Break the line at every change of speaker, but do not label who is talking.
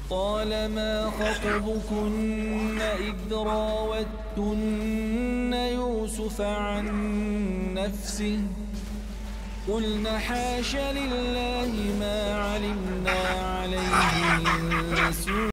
قال ما خطبكن إذ راوتن يوسف عن نفسه قلن حاش لله ما علمنا عليه من سوء